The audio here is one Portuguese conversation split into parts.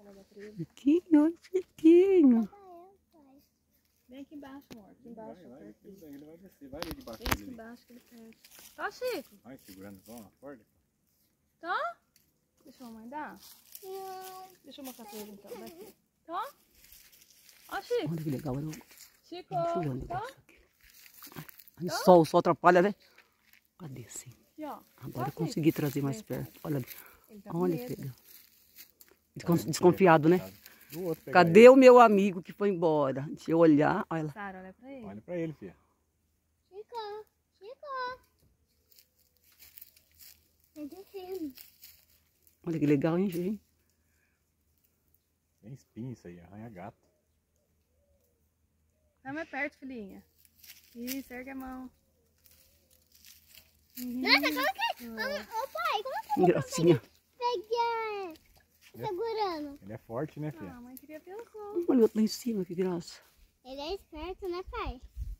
Chiquinho, chiquinho. Vem aqui embaixo, amor. Aqui embaixo. Ele vai descer, vai ali debaixo Vem aqui dele. embaixo que ele perde. Tá, Chico? Vai segurando só a corda. Tá? Deixa a mamãe dar. Deixa eu mostrar pra ele então. Vai aqui. Tá? Ó, Chico. Olha que legal. Chico, Deixa eu ver um tá? negócio aqui. Ai, o sol atrapalha, né? Cadê sim? Aqui, ó. Agora eu Tá, consegui trazer mais Vem. perto. Olha ali. Ele tá com Olha medo. que legal. Desconfiado, né? Do outro pegar Cadê ele. o meu amigo que foi embora? Deixa eu olhar. Olha lá. Sara, olha pra ele. Olha pra ele, filha. Chico, Chico. Tá descendo. Olha que legal, hein, gente? Tem espinho isso aí, arranha gato. Vai mais perto, filhinha. Isso, ergue a mão. Nossa, como que... Ô pai, como que Que gracinha. pegar segurando? Ele é forte, né, Ah, filha? a mãe queria ver os outros. Olha o outro lá em cima, que graça. Ele é esperto, né, pai?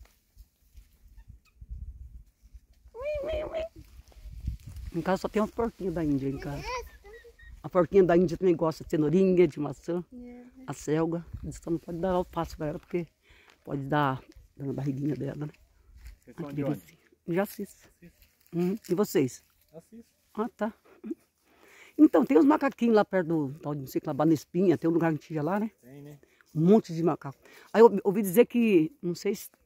Em casa só tem umas porquinhas da Índia em casa. A porquinha da Índia também gosta de cenourinha, de maçã. A selga. Só não pode dar alface pra ela, porque pode dar na barriguinha dela, né? Vocês Ah, são que de onde? delicinha. Já assisto. Assista. E vocês? Assista. Ah, tá. Então, tem uns macaquinhos lá perto do tal de não sei que lá, Banespinha, tem um lugar que tinha lá, né? Tem, né? Um monte de macaco. Aí eu ouvi dizer que, não sei se